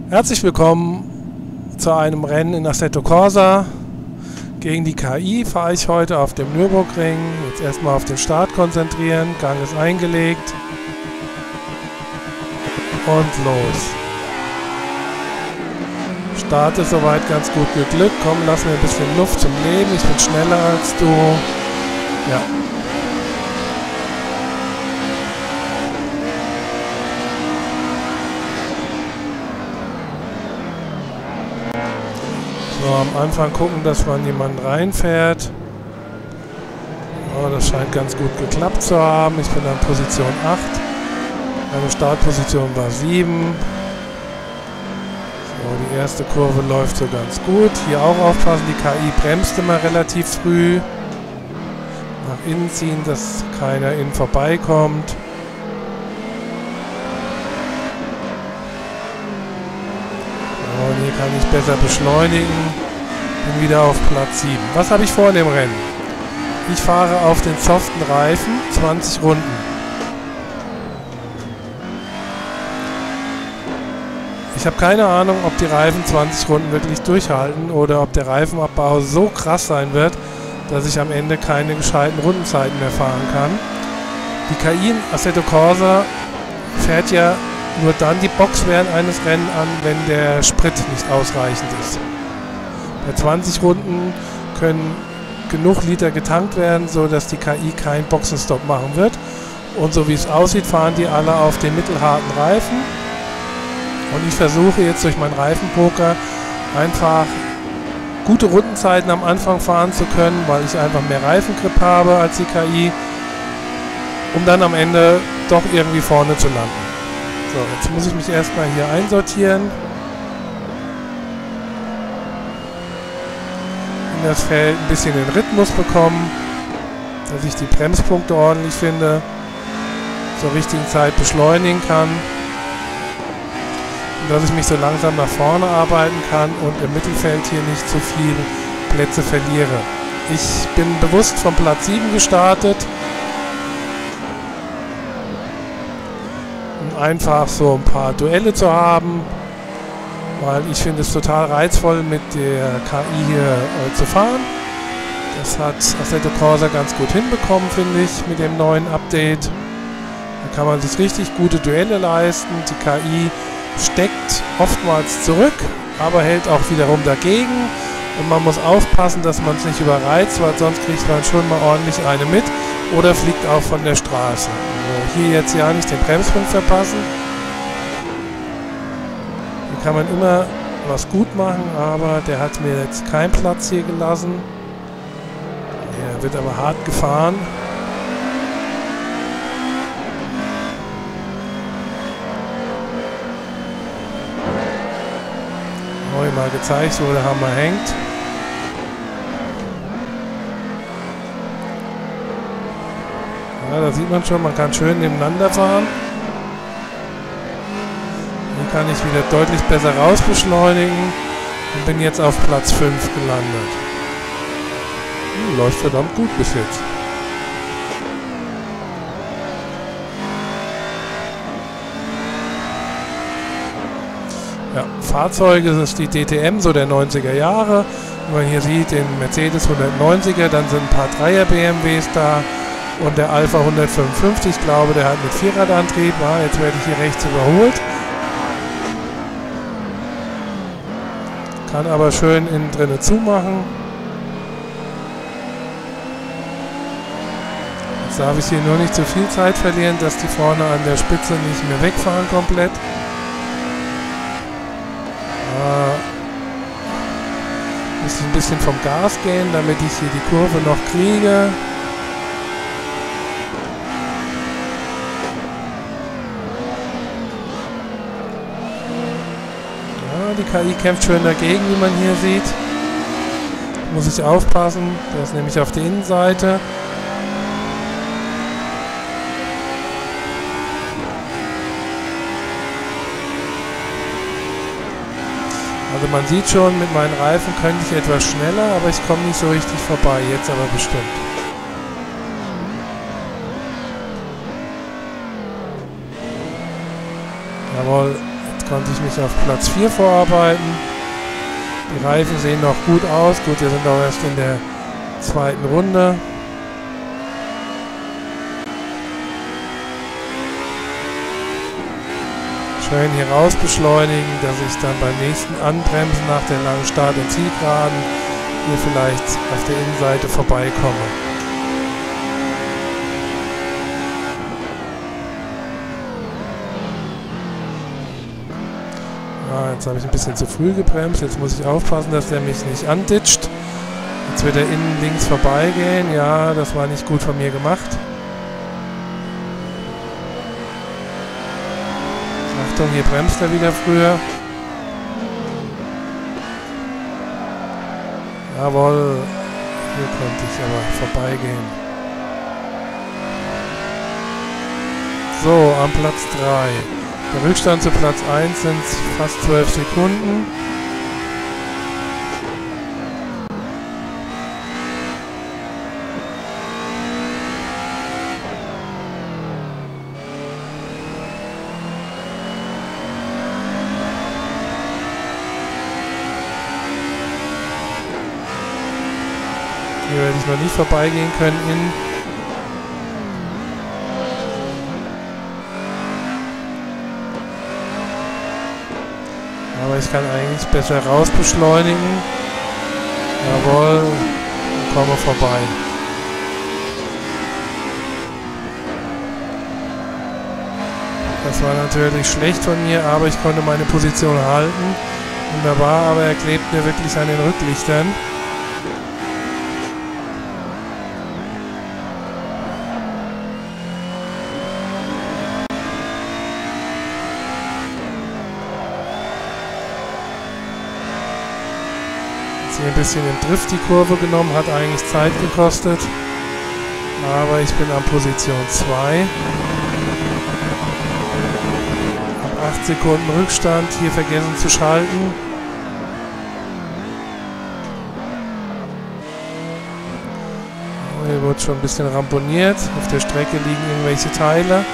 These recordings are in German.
Herzlich willkommen zu einem Rennen in Assetto Corsa. Gegen die KI fahre ich heute auf dem Nürburgring. Jetzt erstmal auf den Start konzentrieren. Gang ist eingelegt. Und los. Start ist soweit ganz gut geglückt. Komm, lass mir ein bisschen Luft zum Leben. Ich bin schneller als du. Ja. So, am Anfang gucken, dass man jemanden reinfährt. Oh, das scheint ganz gut geklappt zu haben. Ich bin an Position 8. Meine Startposition war 7. So, die erste Kurve läuft so ganz gut. Hier auch aufpassen, die KI bremst immer relativ früh. Nach innen ziehen, dass keiner innen vorbeikommt. Und hier kann ich besser beschleunigen. Bin wieder auf Platz 7. Was habe ich vor in dem Rennen? Ich fahre auf den soften Reifen 20 Runden. Ich habe keine Ahnung, ob die Reifen 20 Runden wirklich durchhalten oder ob der Reifenabbau so krass sein wird, dass ich am Ende keine gescheiten Rundenzeiten mehr fahren kann. Die KI in Assetto Corsa fährt ja nur dann die Box während eines Rennens an, wenn der Sprit nicht ausreichend ist. Bei 20 Runden können genug Liter getankt werden, sodass die KI keinen Boxenstopp machen wird. Und so wie es aussieht, fahren die alle auf den mittelharten Reifen. Und ich versuche jetzt durch meinen Reifenpoker einfach gute Rundenzeiten am Anfang fahren zu können, weil ich einfach mehr Reifengrip habe als die KI, um dann am Ende doch irgendwie vorne zu landen. So, jetzt muss ich mich erstmal hier einsortieren. In das Feld ein bisschen den Rhythmus bekommen, dass ich die Bremspunkte ordentlich finde, zur richtigen Zeit beschleunigen kann und dass ich mich so langsam nach vorne arbeiten kann und im Mittelfeld hier nicht zu viele Plätze verliere. Ich bin bewusst von Platz 7 gestartet, einfach so ein paar Duelle zu haben, weil ich finde es total reizvoll, mit der KI hier zu fahren. Das hat Assetto Corsa ganz gut hinbekommen, finde ich, mit dem neuen Update. Da kann man sich richtig gute Duelle leisten. Die KI steckt oftmals zurück, aber hält auch wiederum dagegen. Und man muss aufpassen, dass man es nicht überreizt, weil sonst kriegt man schon mal ordentlich eine mit oder fliegt auch von der Straße. Also hier jetzt ja nicht den Bremspunkt verpassen. Hier kann man immer was gut machen, aber der hat mir jetzt keinen Platz hier gelassen. Er wird aber hart gefahren. Neu mal gezeigt, wo der Hammer hängt. Ja, da sieht man schon, man kann schön nebeneinander fahren. Hier kann ich wieder deutlich besser raus beschleunigen und bin jetzt auf Platz 5 gelandet. Läuft verdammt gut bis jetzt. Ja, Fahrzeuge, das ist die DTM, so der 90er Jahre. Wie man hier sieht, den Mercedes 190er, dann sind ein paar Dreier BMWs da. Und der Alpha 155, ich glaube, der hat mit Vierradantrieb. Ja, jetzt werde ich hier rechts überholt. Kann aber schön innen drinnen zumachen. Jetzt darf ich hier nur nicht zu viel Zeit verlieren, dass die vorne an der Spitze nicht mehr wegfahren komplett. Muss ich ein bisschen vom Gas gehen, damit ich hier die Kurve noch kriege. Die KI kämpft schön dagegen, wie man hier sieht. Muss ich aufpassen, das ist nämlich auf der Innenseite. Also man sieht schon, mit meinen Reifen könnte ich etwas schneller, aber ich komme nicht so richtig vorbei, jetzt aber bestimmt. Jawohl, Damit konnte ich mich auf Platz 4 vorarbeiten. Die Reifen sehen noch gut aus. Gut, wir sind auch erst in der zweiten Runde. Schön hier raus beschleunigen, dass ich dann beim nächsten Anbremsen nach der langen Start- und Zielgeraden hier vielleicht auf der Innenseite vorbeikomme. Jetzt habe ich ein bisschen zu früh gebremst. Jetzt muss ich aufpassen, dass der mich nicht anditscht. Jetzt wird er innen links vorbeigehen. Ja, das war nicht gut von mir gemacht. Achtung, hier bremst er wieder früher. Jawohl. Hier konnte ich aber vorbeigehen. So, am Platz 3. Der Rückstand zu Platz 1 sind fast 12 Sekunden. Hier werde ich noch nicht vorbeigehen können. Aber ich kann eigentlich besser raus beschleunigen. Jawohl, und komme vorbei. Das war natürlich schlecht von mir, aber ich konnte meine Position halten. Wunderbar, aber er klebt mir wirklich an den Rücklichtern. Hier ein bisschen im Drift die Kurve genommen, hat eigentlich Zeit gekostet, aber ich bin an Position 2. Ab 8 Sekunden Rückstand, hier vergessen zu schalten. Oh, hier wird schon ein bisschen ramponiert, auf der Strecke liegen irgendwelche Teile.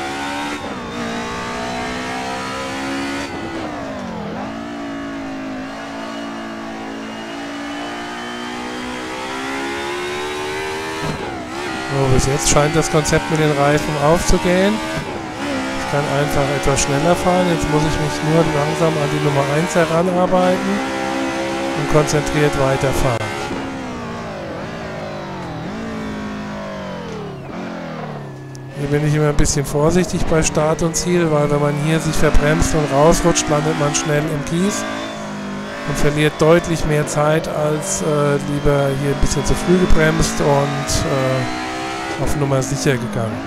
So, bis jetzt scheint das Konzept mit den Reifen aufzugehen. Ich kann einfach etwas schneller fahren. Jetzt muss ich mich nur langsam an die Nummer 1 heranarbeiten und konzentriert weiterfahren. Hier bin ich immer ein bisschen vorsichtig bei Start und Ziel, weil wenn man hier sich verbremst und rausrutscht, landet man schnell im Kies und verliert deutlich mehr Zeit, als lieber hier ein bisschen zu früh gebremst und auf Nummer sicher gegangen.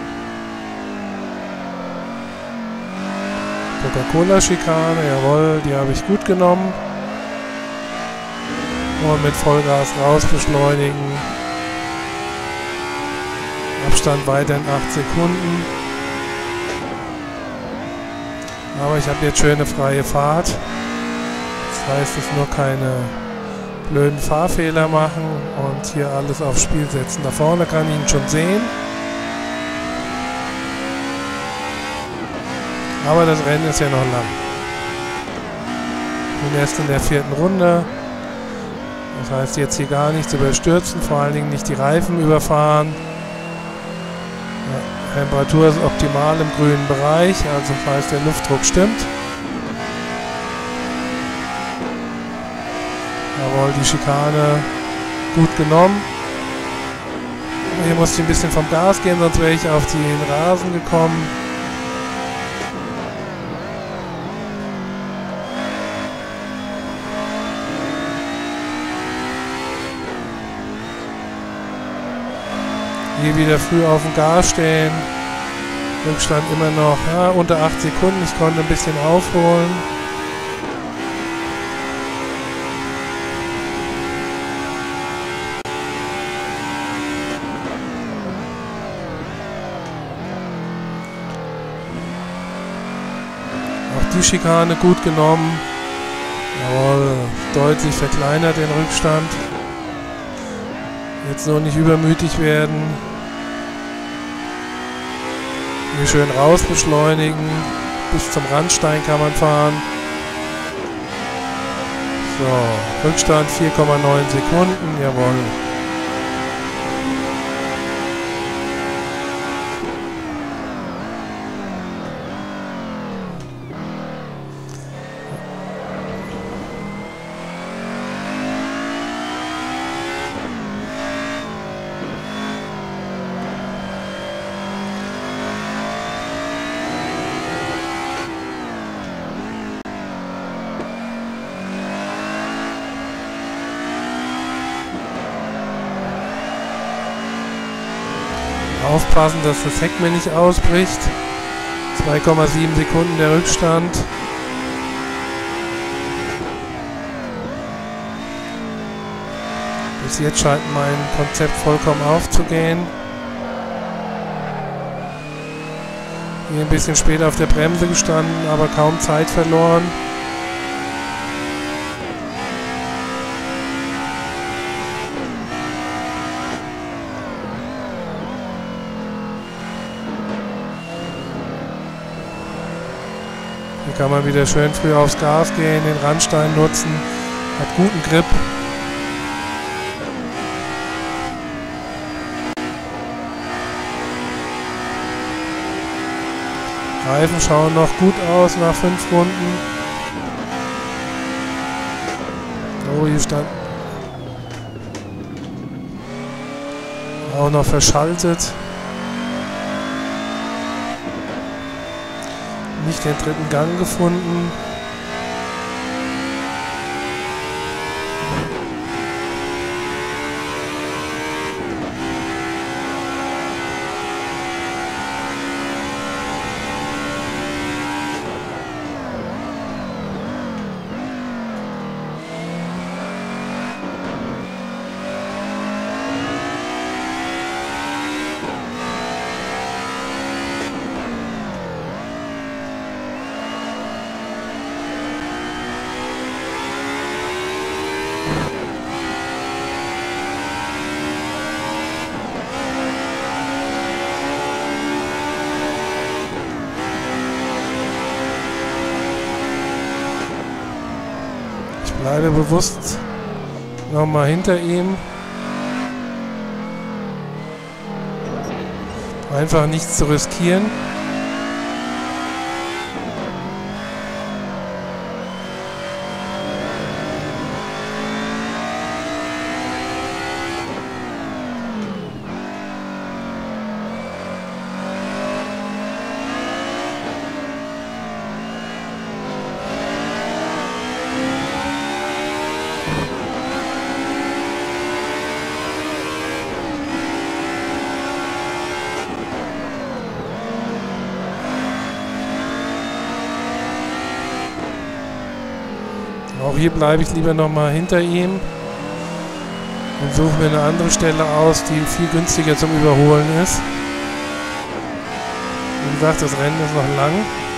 Coca-Cola-Schikane, jawohl, die habe ich gut genommen. Und mit Vollgas raus beschleunigen. Abstand weiter in 8 Sekunden. Aber ich habe jetzt schöne freie Fahrt. Das heißt, es nur keine blöden Fahrfehler machen und hier alles aufs Spiel setzen. Da vorne kann ich ihn schon sehen. Aber das Rennen ist ja noch lang. Ich bin erst in der 4. Runde. Das heißt, jetzt hier gar nichts überstürzen, vor allen Dingen nicht die Reifen überfahren. Ja, Temperatur ist optimal im grünen Bereich, also das heißt, der Luftdruck stimmt. Jawohl, die Schikane gut genommen. Hier musste ich ein bisschen vom Gas gehen, sonst wäre ich auf den Rasen gekommen. Hier wieder früh auf dem Gas stehen. Rückstand immer noch unter 8 Sekunden. Ich konnte ein bisschen aufholen. Auch die Schikane gut genommen. Jawohl, deutlich verkleinert den Rückstand. Jetzt nur nicht übermütig werden. Hier schön raus beschleunigen. Bis zum Randstein kann man fahren. So, Rückstand 4,9 Sekunden, jawohl. Aufpassen, dass das Heck mir nicht ausbricht. 2,7 Sekunden der Rückstand. Bis jetzt scheint mein Konzept vollkommen aufzugehen. Hier ein bisschen später auf der Bremse gestanden, aber kaum Zeit verloren. Hier kann man wieder schön früh aufs Gas gehen, den Randstein nutzen, hat guten Grip. Reifen schauen noch gut aus nach 5 Runden. Oh, hier stand auch noch verschaltet. Nicht den dritten Gang gefunden. Bleibe bewusst nochmal hinter ihm. Einfach nichts zu riskieren. Auch hier bleibe ich lieber nochmal hinter ihm und suche mir eine andere Stelle aus, die viel günstiger zum Überholen ist. Wie gesagt, das Rennen ist noch lang.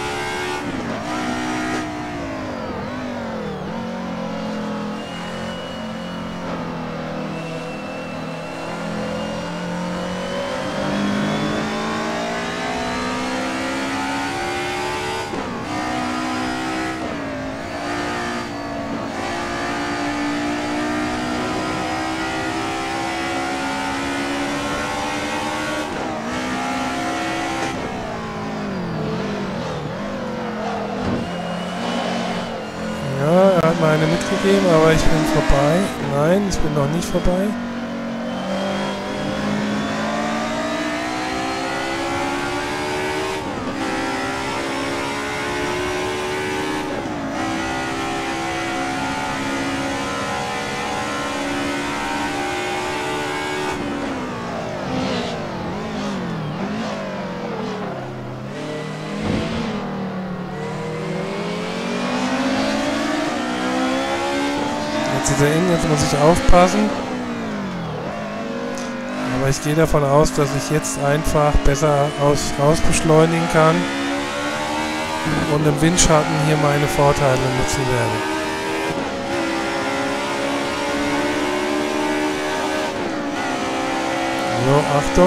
Er hat mir eine mitgegeben, aber ich bin vorbei. Nein, ich bin noch nicht vorbei. Jetzt muss ich aufpassen. Aber ich gehe davon aus, dass ich jetzt einfach besser raus beschleunigen kann und im Windschatten hier meine Vorteile nutzen werde. So, Achtung.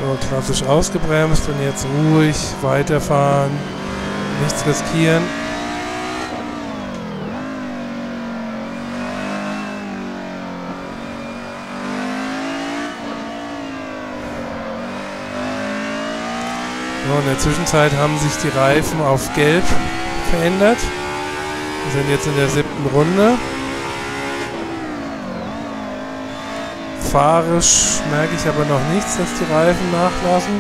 So, klassisch ausgebremst und jetzt ruhig weiterfahren. Nichts riskieren. So, in der Zwischenzeit haben sich die Reifen auf gelb verändert. Wir sind jetzt in der 7. Runde. Fahrisch merke ich aber noch nichts, dass die Reifen nachlassen.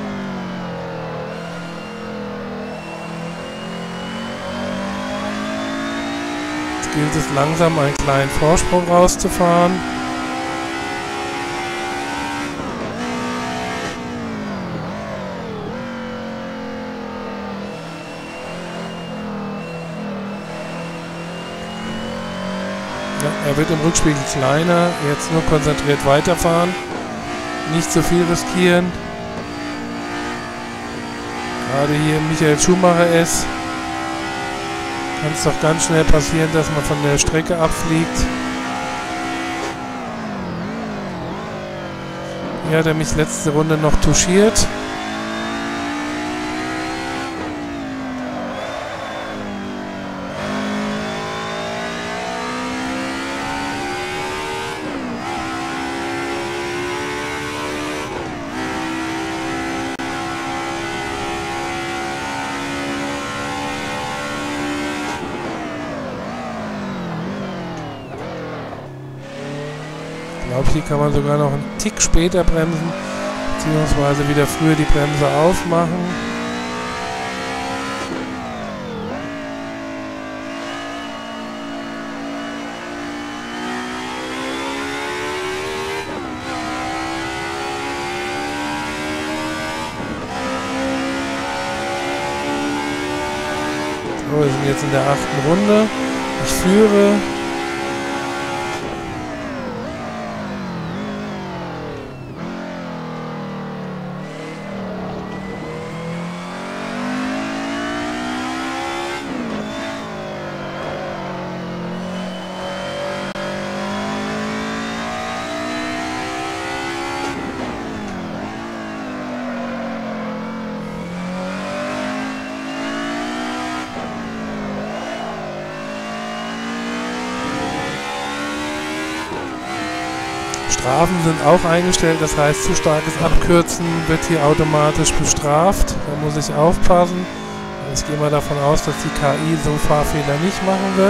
Jetzt gilt es langsam, einen kleinen Vorsprung rauszufahren. Er wird im Rückspiegel kleiner, jetzt nur konzentriert weiterfahren, nicht so viel riskieren. Gerade hier Michael Schumacher ist, kann es doch ganz schnell passieren, dass man von der Strecke abfliegt. Hier hat er mich letzte Runde noch touchiert. Ich glaube, hier kann man sogar noch einen Tick später bremsen, beziehungsweise wieder früher die Bremse aufmachen. So, wir sind jetzt in der 8. Runde. Ich führe. Strafen sind auch eingestellt, das heißt, zu starkes Abkürzen wird hier automatisch bestraft. Da muss ich aufpassen. Ich gehe mal davon aus, dass die KI so Fahrfehler nicht machen wird.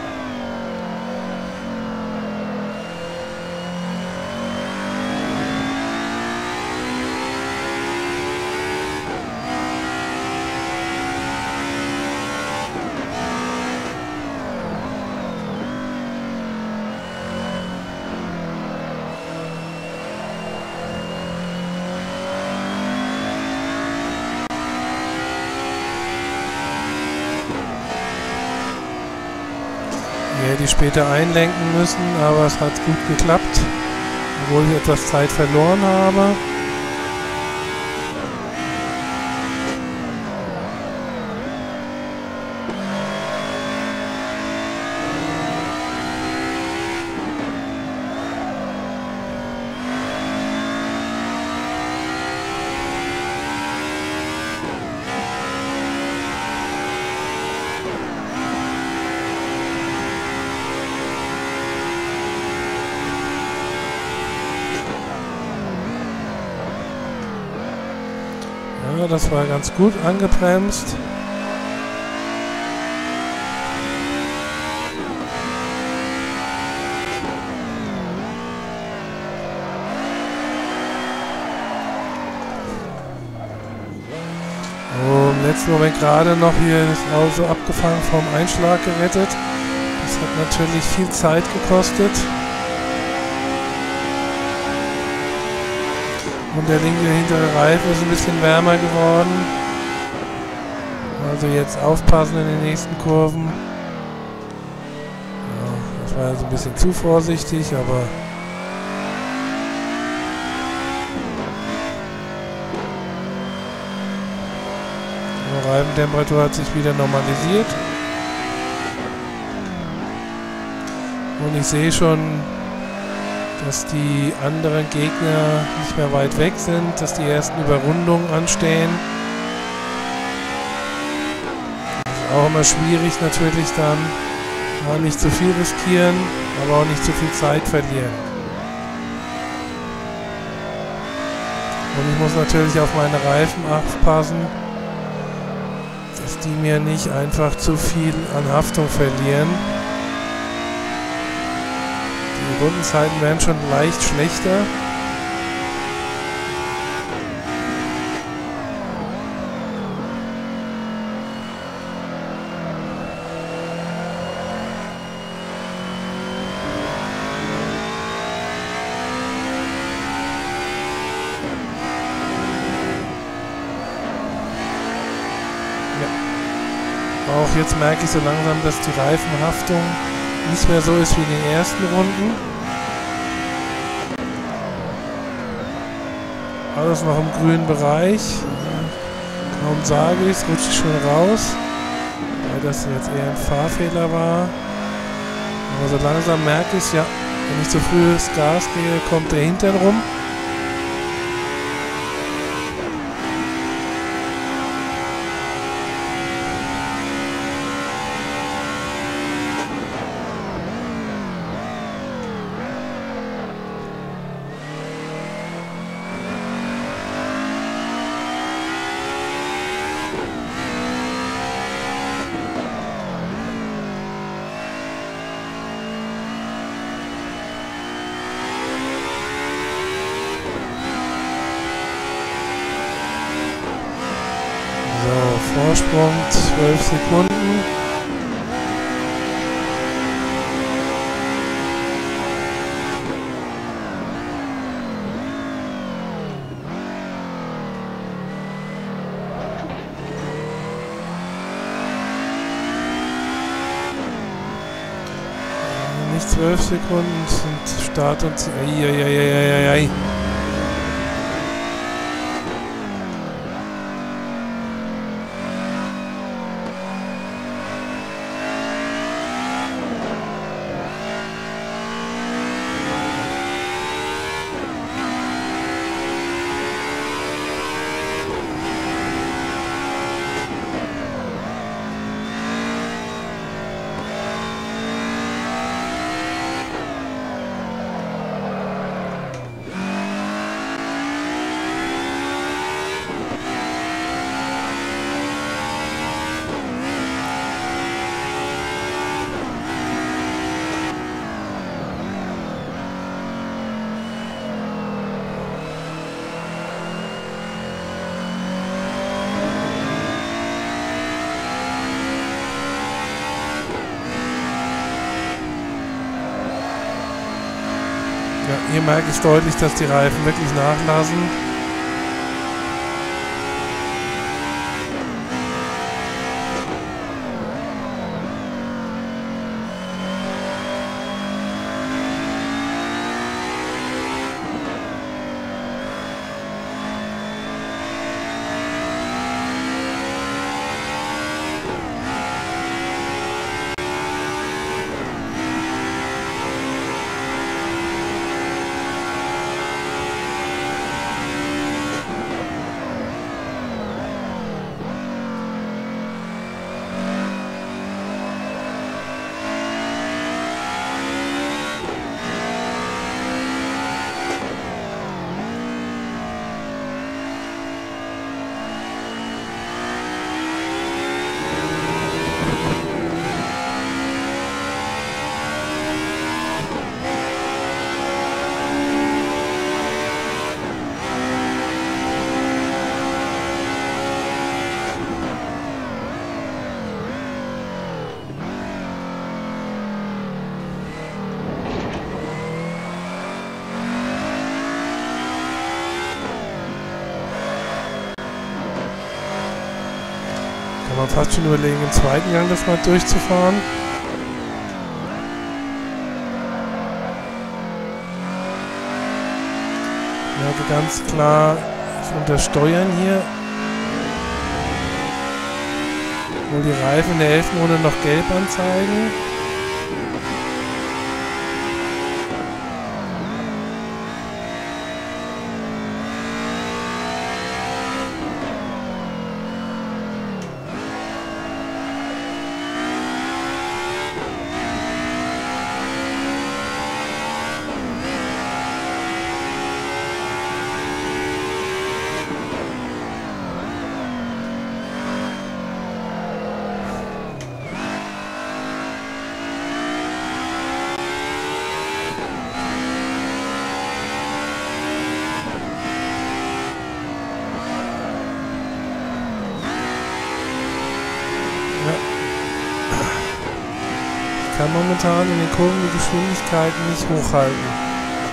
Hätte ich später einlenken müssen, aber es hat gut geklappt, obwohl ich etwas Zeit verloren habe. Ja, das war ganz gut angebremst. Im letzten Moment gerade noch hier das Auto abgefangen vom Einschlag gerettet. Das hat natürlich viel Zeit gekostet. Und der linke hintere Reifen ist ein bisschen wärmer geworden. Also jetzt aufpassen in den nächsten Kurven. Ja, das war jetzt ein bisschen zu vorsichtig, aber die Reifentemperatur hat sich wieder normalisiert. Und ich sehe schon dass die anderen Gegner nicht mehr weit weg sind, dass die ersten Überrundungen anstehen. Das ist auch immer schwierig natürlich dann. Ja, nicht zu viel riskieren, aber auch nicht zu viel Zeit verlieren. Und ich muss natürlich auf meine Reifen aufpassen, dass die mir nicht einfach zu viel an Haftung verlieren. Die Rundenzeiten werden schon leicht schlechter. Auch jetzt merke ich so langsam, dass die Reifenhaftung nicht mehr so ist wie in den ersten Runden. Alles noch im grünen Bereich. Kaum sage ich es, rutscht schon raus. Weil das jetzt eher ein Fahrfehler war. Aber so langsam merke ich es, ja, wenn ich zu früh das Gas gehe, kommt der Hintern rum. Vorsprung 12 Sekunden. Nicht 12 Sekunden sind Start und Ziel. Eieieiei. Ja, hier merke ich deutlich, dass die Reifen wirklich nachlassen. Kann man fast schon überlegen, im zweiten Gang das mal durchzufahren. Ich merke ganz klar, ich untersteuern hier. Obwohl die Reifen in der 11. Runde noch gelb anzeigen. Ich kann momentan in den Kurven die Geschwindigkeiten nicht hochhalten.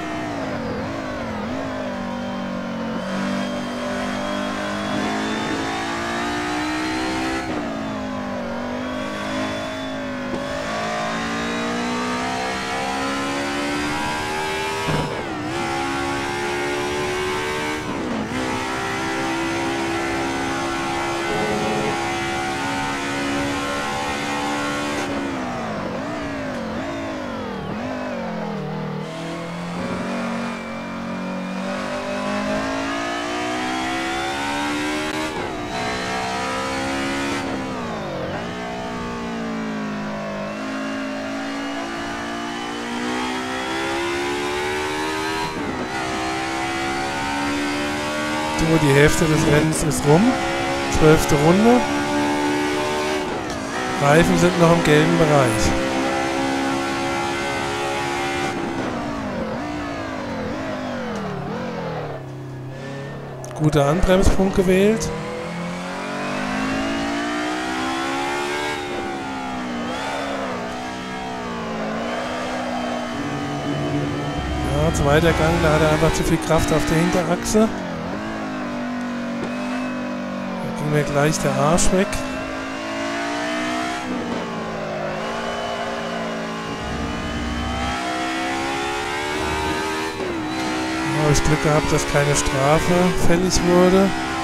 So, die Hälfte des Rennens ist rum. 12. Runde. Reifen sind noch im gelben Bereich. Guter Anbremspunkt gewählt. Ja, zweiter Gang, da hat er einfach zu viel Kraft auf der Hinterachse. Mir gleich der Arsch weg. Da habe ich Glück gehabt, dass keine Strafe fällig wurde.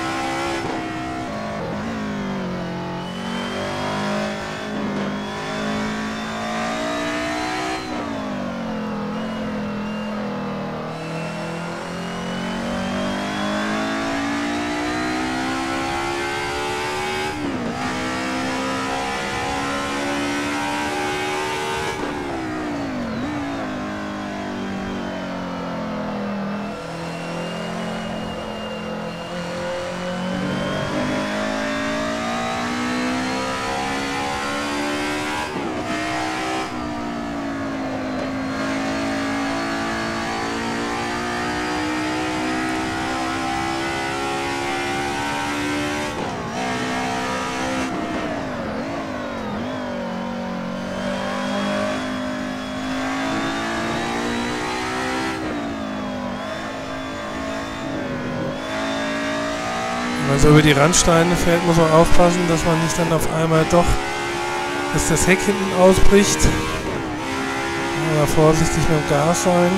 Wenn man so über die Randsteine fährt, muss man aufpassen, dass man nicht dann auf einmal doch, dass das Heck hinten ausbricht. Aber vorsichtig mit dem Gas sein.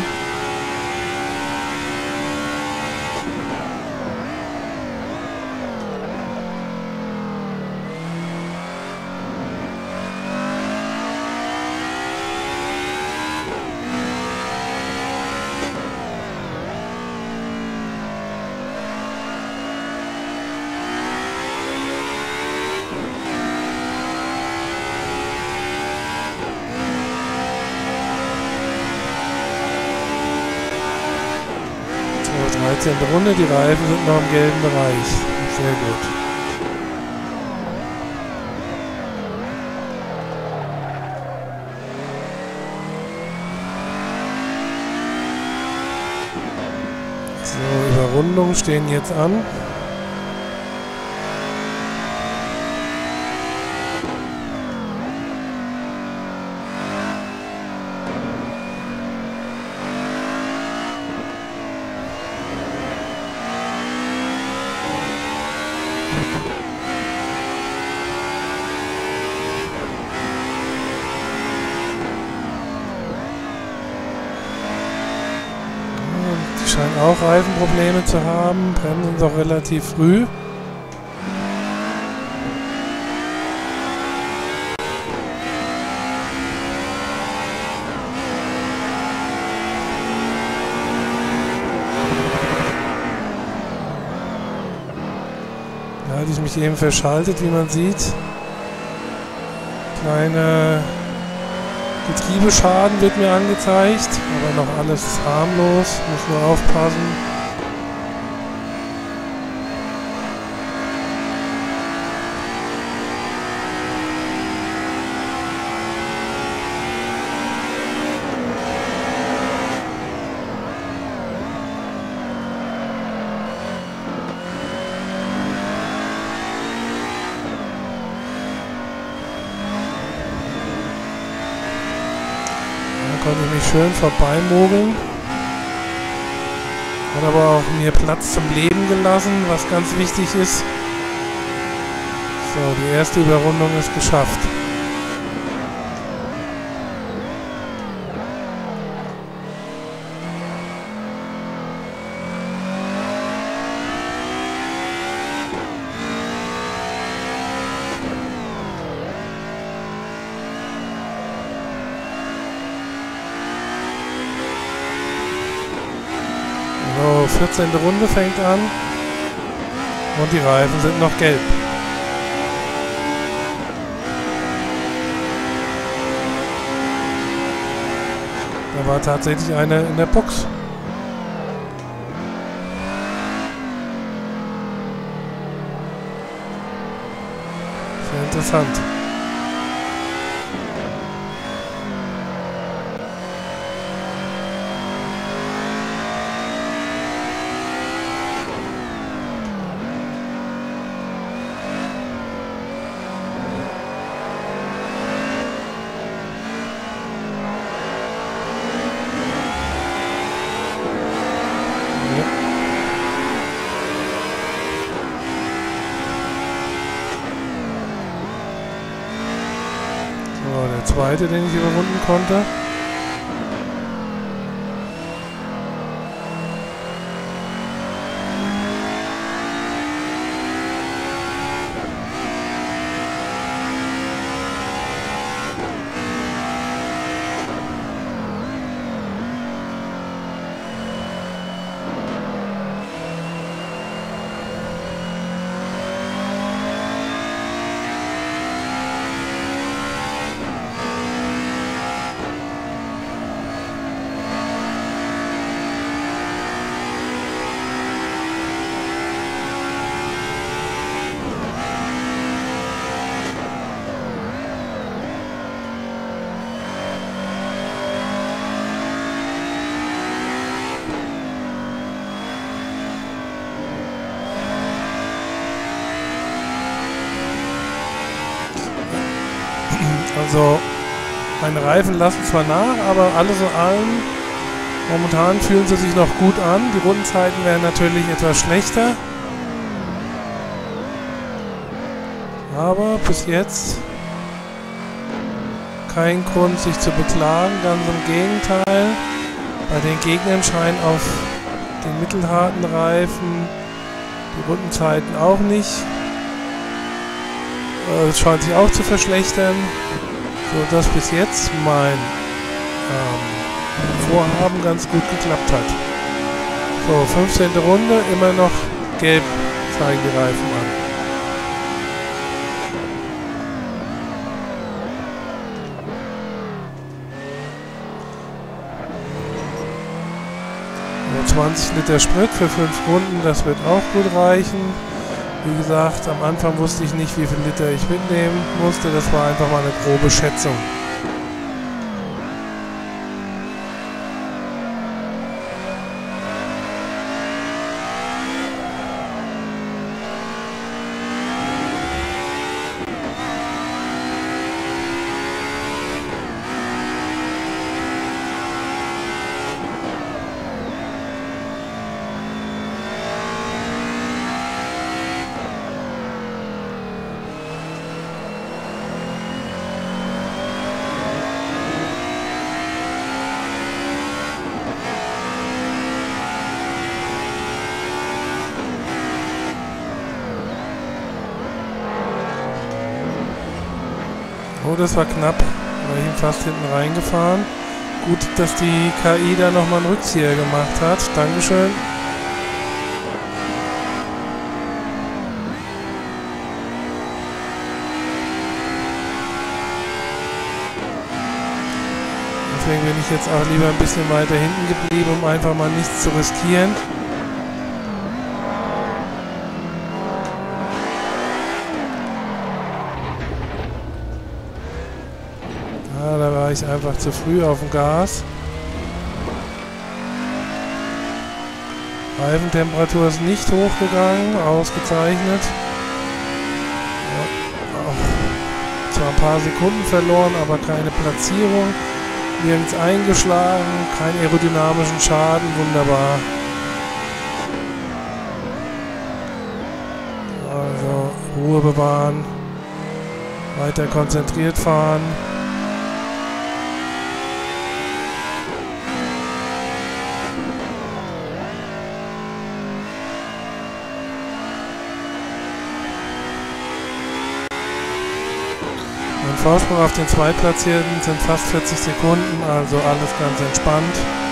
So, 13. Runde, die Reifen sind noch im gelben Bereich. Sehr gut. So, Überrundungen stehen jetzt an. Die scheinen auch Reifenprobleme zu haben, bremsen doch relativ früh. Da hatte ich mich eben verschaltet, wie man sieht. Kleine Getriebeschaden wird mir angezeigt, aber noch alles harmlos, muss nur aufpassen. Da konnte ich mich schön vorbeimogeln. Hat aber auch mir Platz zum Leben gelassen, was ganz wichtig ist. So, die erste Überrundung ist geschafft. So, 14. Runde fängt an und die Reifen sind noch gelb. Da war tatsächlich eine in der Box. Sehr interessant. Der zweite, den ich überrunden konnte. Also, meine Reifen lassen zwar nach, aber alles in allem, momentan fühlen sie sich noch gut an. Die Rundenzeiten werden natürlich etwas schlechter. Aber bis jetzt kein Grund, sich zu beklagen, ganz im Gegenteil. Bei den Gegnern scheinen auf den mittelharten Reifen die Rundenzeiten auch nicht. Es scheint sich auch zu verschlechtern. So dass bis jetzt mein Vorhaben ganz gut geklappt hat. So, 15. Runde, immer noch gelb zeigen die Reifen an. Ja, 20 Liter Sprit für 5 Runden, das wird auch gut reichen. Wie gesagt, am Anfang wusste ich nicht, wie viel Liter ich mitnehmen musste. Das war einfach mal eine grobe Schätzung. Oh, das war knapp. Da war ich fast hinten reingefahren. Gut, dass die KI da nochmal einen Rückzieher gemacht hat. Dankeschön. Deswegen bin ich jetzt auch lieber ein bisschen weiter hinten geblieben, um einfach mal nichts zu riskieren. Da war ich einfach zu früh auf dem Gas. Reifentemperatur ist nicht hochgegangen, ausgezeichnet. Ja, auch zwar ein paar Sekunden verloren, aber keine Platzierung. Nirgends eingeschlagen, keinen aerodynamischen Schaden, wunderbar. Also Ruhe bewahren, weiter konzentriert fahren. Vorsprung auf den Zweitplatzierten sind fast 40 Sekunden, also alles ganz entspannt.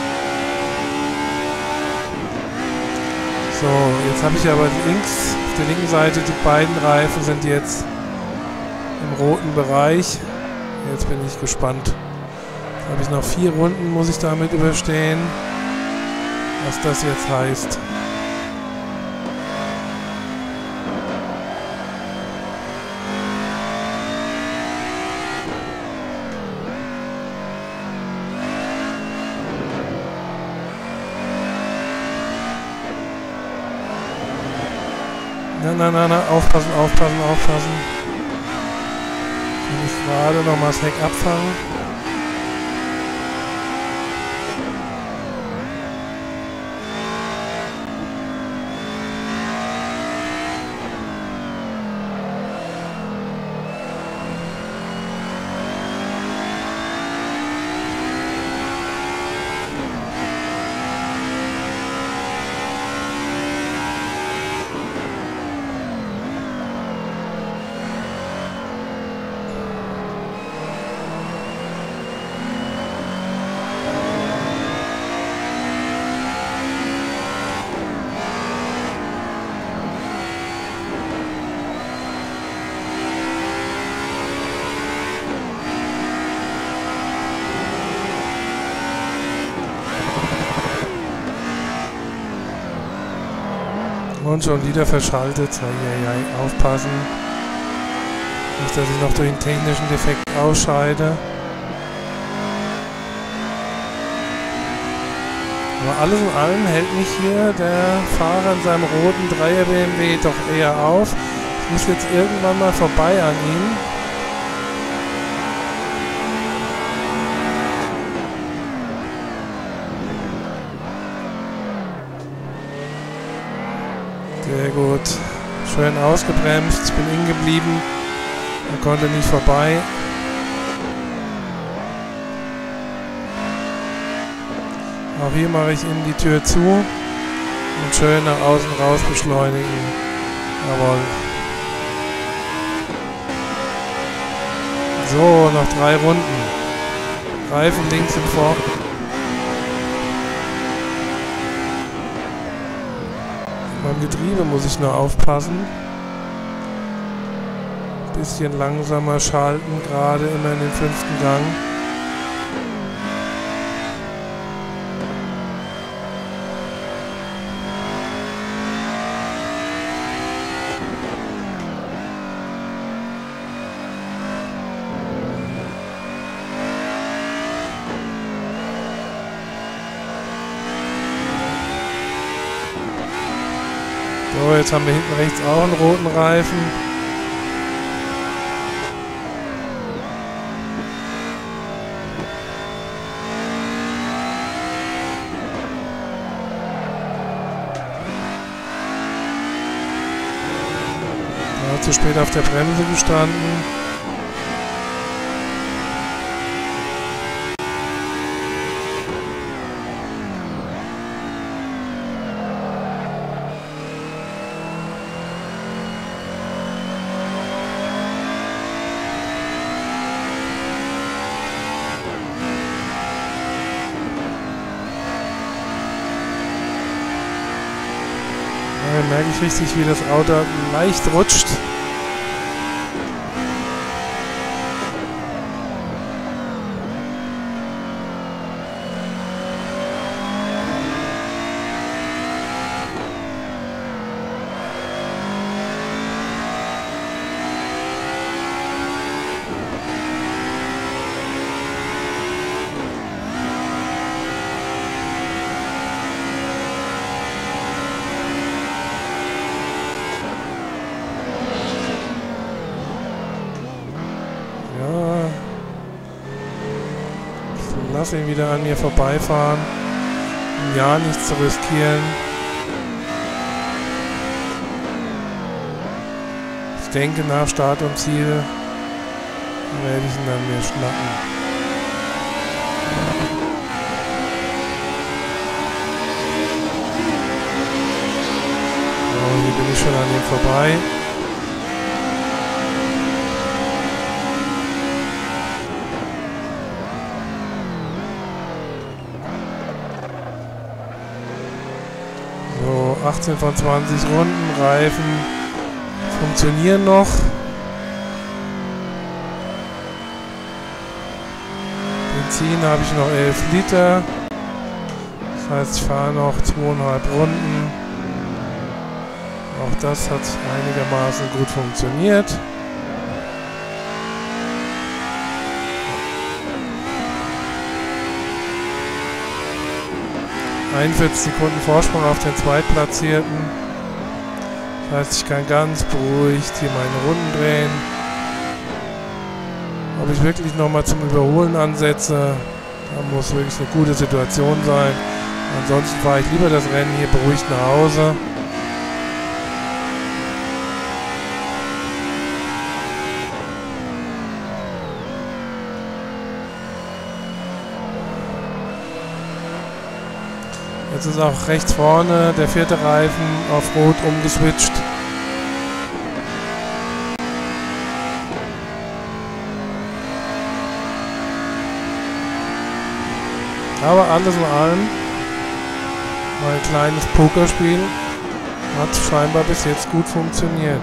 So, jetzt habe ich aber links, auf der linken Seite, die beiden Reifen sind jetzt im roten Bereich. Jetzt bin ich gespannt. Jetzt habe ich noch 4 Runden, muss ich damit überstehen, was das jetzt heißt. Na, aufpassen, aufpassen, aufpassen. Kann ich gerade noch mal das Heck abfangen. Und schon wieder verschaltet. Aufpassen. Nicht, dass ich noch durch einen technischen Defekt ausscheide. Aber alles in allem hält mich hier der Fahrer in seinem roten 3er BMW doch eher auf. Ich muss jetzt irgendwann mal vorbei an ihm. Sehr gut. Schön ausgebremst. Ich bin innen geblieben. Er konnte nicht vorbei. Auch hier mache ich innen die Tür zu. Und schön nach außen raus beschleunigen. Jawohl. So, noch 3 Runden. Reifen links und vor. Beim Getriebe muss ich nur aufpassen. Bisschen langsamer schalten, gerade immer in den 5. Gang. So, jetzt haben wir hinten rechts auch einen roten Reifen. Ja, zu spät auf der Bremse gestanden. Da merke ich richtig, wie das Auto leicht rutscht. lass ihn wieder an mir vorbeifahren. Um ja nichts zu riskieren. Ich denke, nach Start und Ziel werde ich ihn dann mir schnappen. So, hier bin ich schon an ihm vorbei. So, 18 von 20 Runden, Reifen funktionieren noch. Benzin habe ich noch 11 Liter. Das heißt, ich fahre noch 2,5 Runden. Auch das hat einigermaßen gut funktioniert. – 41 Sekunden Vorsprung auf den Zweitplatzierten. Das heißt, ich kann ganz beruhigt hier meine Runden drehen. Ob ich wirklich nochmal zum Überholen ansetze, da muss wirklich eine gute Situation sein. Ansonsten fahre ich lieber das Rennen hier beruhigt nach Hause. Jetzt ist auch rechts vorne der vierte Reifen auf Rot umgeswitcht. Aber alles in allem, mein kleines Pokerspiel hat scheinbar bis jetzt gut funktioniert.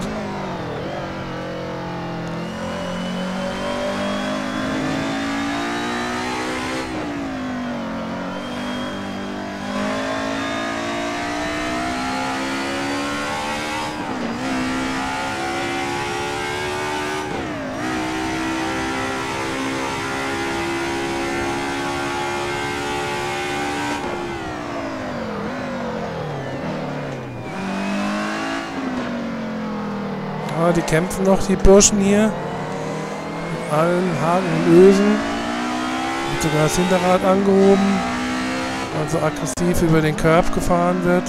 Ja, die kämpfen noch, die Burschen hier. Mit allen Haken und Ösen. Und sogar das Hinterrad angehoben. Also aggressiv über den Curb gefahren wird.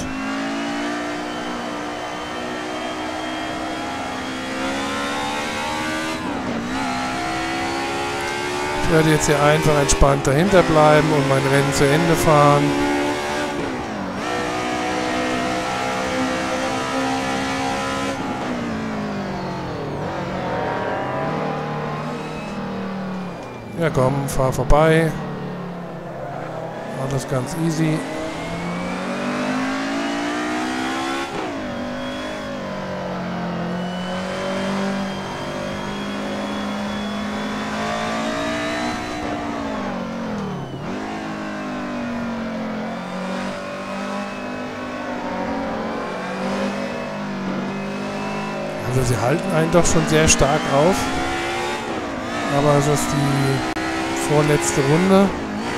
Ich werde jetzt hier einfach entspannt dahinter bleiben und mein Rennen zu Ende fahren. Ja komm, fahr vorbei. Alles ganz easy. Also sie halten einen doch schon sehr stark auf. Aber es ist die vorletzte Runde.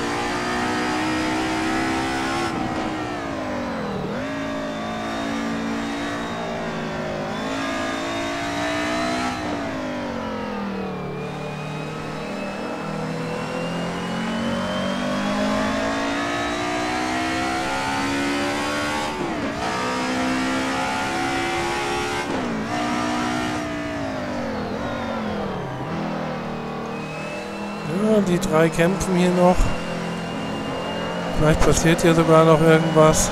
Ja, die drei kämpfen hier noch. Vielleicht passiert hier sogar noch irgendwas.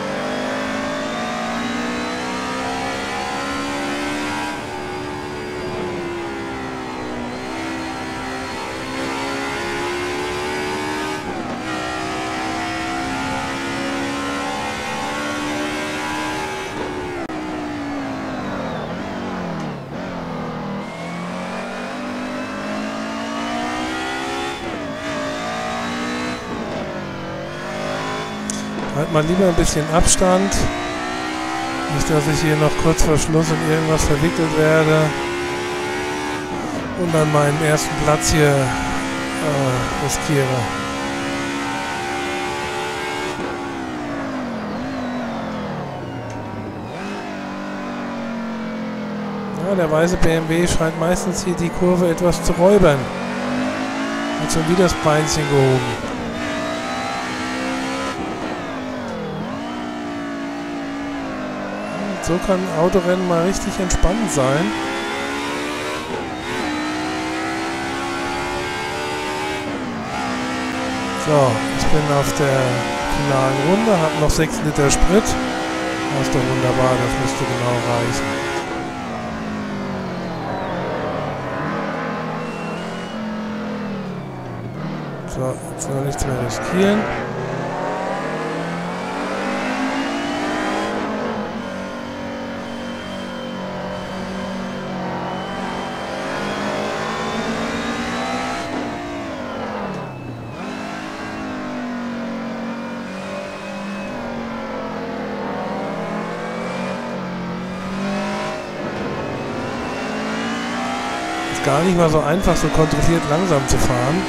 Halt mal lieber ein bisschen Abstand. Nicht, dass ich hier noch kurz vor Schluss in irgendwas verwickelt werde. Und dann meinen ersten Platz hier riskiere. Ja, der weiße BMW scheint meistens hier die Kurve etwas zu räubern. Hat schon wieder das Beinchen gehoben. So kann Autorennen mal richtig entspannend sein. So, ich bin auf der finalen Runde, habe noch 6 Liter Sprit. Das ist doch wunderbar, das müsste genau reichen. So, jetzt noch nichts mehr riskieren. Ist gar nicht mal so einfach, so kontrolliert langsam zu fahren.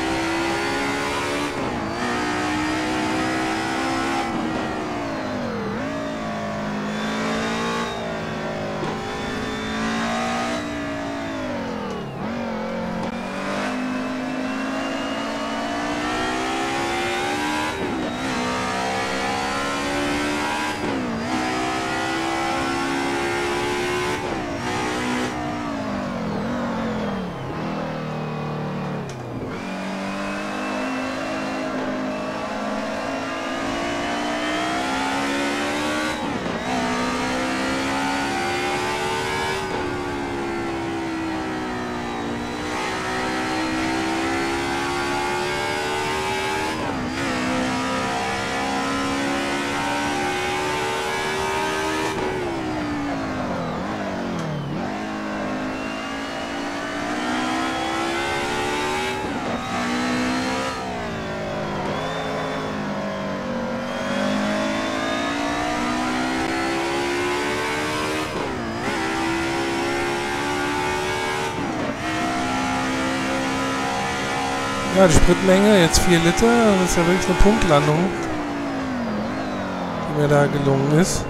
Ja, die Spritmenge, jetzt 4 Liter, das ist ja wirklich eine Punktlandung, die mir da gelungen ist.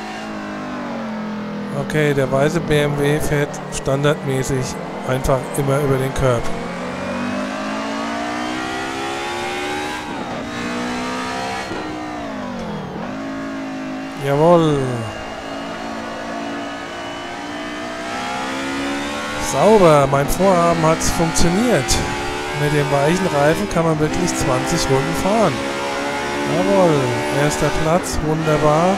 Okay, der weiße BMW fährt standardmäßig einfach immer über den Curb. Jawohl. Sauber, mein Vorhaben hat funktioniert. Mit dem weichen Reifen kann man wirklich 20 Runden fahren. Jawohl, erster Platz, wunderbar.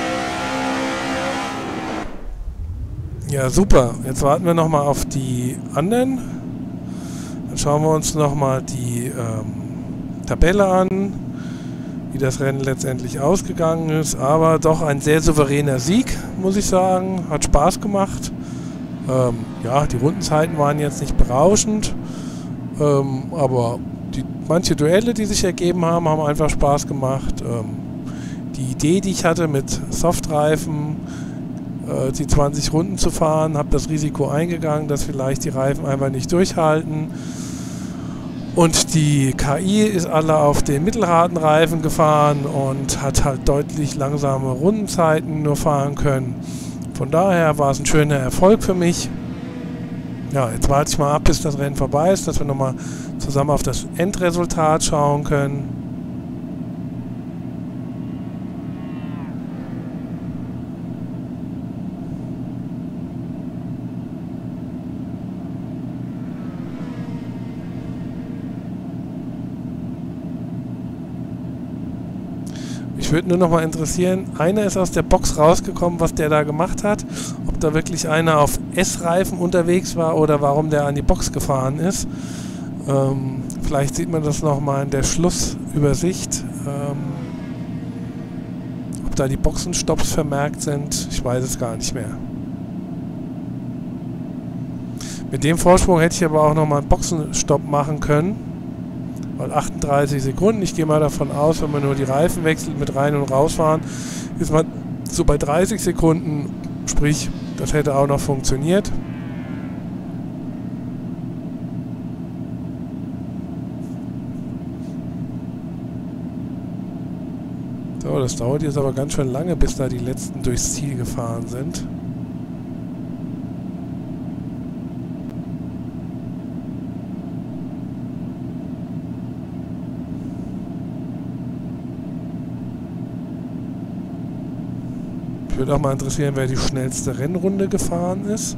Ja, super. Jetzt warten wir nochmal auf die anderen. Dann schauen wir uns nochmal die Tabelle an, wie das Rennen letztendlich ausgegangen ist. Aber doch ein sehr souveräner Sieg, muss ich sagen. Hat Spaß gemacht. Ja, die Rundenzeiten waren jetzt nicht berauschend. Aber manche Duelle, die sich ergeben haben, haben einfach Spaß gemacht. Die Idee, die ich hatte mit Softreifen, die 20 Runden zu fahren, habe das Risiko eingegangen, dass vielleicht die Reifen einfach nicht durchhalten. Und die KI ist alle auf den mittelharten Reifen gefahren und hat halt deutlich langsame Rundenzeiten nur fahren können. Von daher war es ein schöner Erfolg für mich. Ja, jetzt warte ich mal ab, bis das Rennen vorbei ist, dass wir nochmal zusammen auf das Endresultat schauen können. Mich würde nur noch mal interessieren, einer ist aus der Box rausgekommen, was der da gemacht hat. Ob da wirklich einer auf S-Reifen unterwegs war oder warum der an die Box gefahren ist. Vielleicht sieht man das noch mal in der Schlussübersicht. Ob da die Boxenstopps vermerkt sind, ich weiß es gar nicht mehr. Mit dem Vorsprung hätte ich aber auch noch mal einen Boxenstopp machen können. Weil 38 Sekunden, ich gehe mal davon aus, wenn man nur die Reifen wechselt mit rein und rausfahren, ist man so bei 30 Sekunden, sprich, das hätte auch noch funktioniert. So, das dauert jetzt aber ganz schön lange, bis da die letzten durchs Ziel gefahren sind. würde auch mal interessieren, wer die schnellste Rennrunde gefahren ist.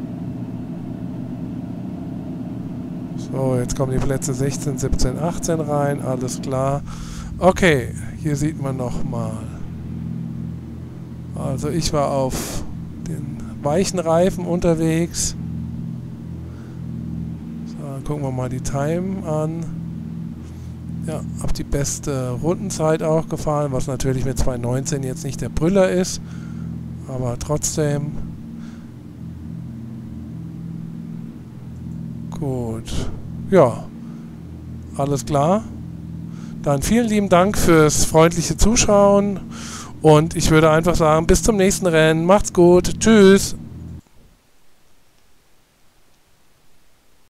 So, jetzt kommen die Plätze 16, 17, 18 rein. Alles klar. Okay, hier sieht man nochmal. Also ich war auf den weichen Reifen unterwegs. So, dann gucken wir mal die Time an. Ja, habe die beste Rundenzeit auch gefahren, was natürlich mit 2,19 jetzt nicht der Brüller ist. Aber trotzdem. Gut. Ja, alles klar. Dann vielen lieben Dank fürs freundliche Zuschauen und ich würde einfach sagen, bis zum nächsten Rennen. Macht's gut. Tschüss.